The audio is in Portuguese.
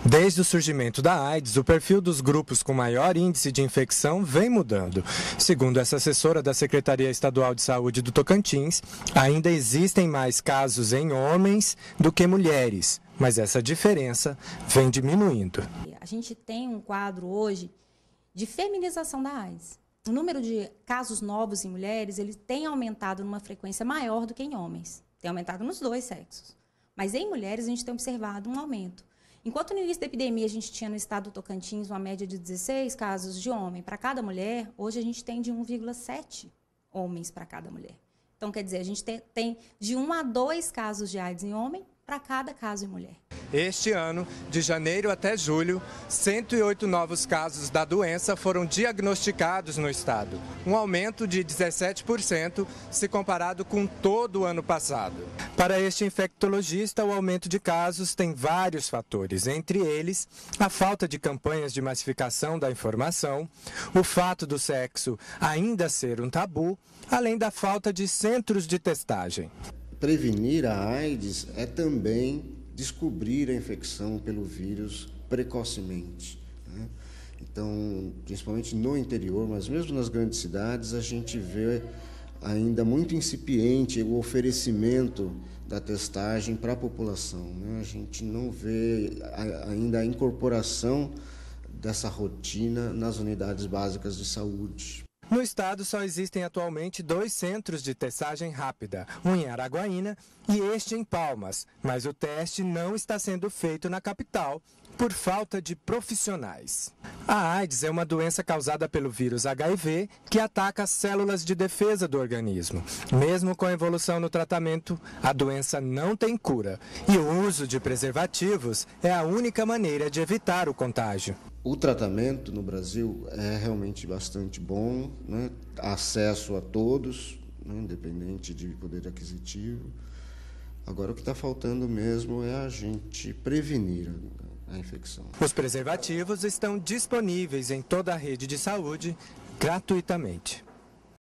Desde o surgimento da AIDS, o perfil dos grupos com maior índice de infecção vem mudando. Segundo essa assessora da Secretaria Estadual de Saúde do Tocantins, ainda existem mais casos em homens do que mulheres, mas essa diferença vem diminuindo. A gente tem um quadro hoje de feminização da AIDS. O número de casos novos em mulheres ele tem aumentado numa frequência maior do que em homens. Tem aumentado nos dois sexos. Mas em mulheres a gente tem observado um aumento. Enquanto no início da epidemia a gente tinha no estado do Tocantins uma média de 16 casos de homem para cada mulher, hoje a gente tem de 1,7 homens para cada mulher. Então, quer dizer, a gente tem de 1 a 2 casos de AIDS em homem para cada caso em mulher. Este ano, de janeiro até julho, 108 novos casos da doença foram diagnosticados no estado, um aumento de 17% se comparado com todo o ano passado. Para este infectologista, o aumento de casos tem vários fatores, entre eles a falta de campanhas de massificação da informação, o fato do sexo ainda ser um tabu, além da falta de centros de testagem. Prevenir a AIDS é também descobrir a infecção pelo vírus precocemente, né? Então, principalmente no interior, mas mesmo nas grandes cidades, a gente vê ainda muito incipiente o oferecimento da testagem para a população, né? A gente não vê ainda a incorporação dessa rotina nas unidades básicas de saúde. No estado só existem atualmente 2 centros de testagem rápida, um em Araguaína e este em Palmas, mas o teste não está sendo feito na capital por falta de profissionais. A AIDS é uma doença causada pelo vírus HIV que ataca as células de defesa do organismo. Mesmo com a evolução no tratamento, a doença não tem cura e o uso de preservativos é a única maneira de evitar o contágio. O tratamento no Brasil é realmente bastante bom, né? Acesso a todos, né? Independente de poder aquisitivo. Agora o que está faltando mesmo é a gente prevenir a infecção. Os preservativos estão disponíveis em toda a rede de saúde gratuitamente.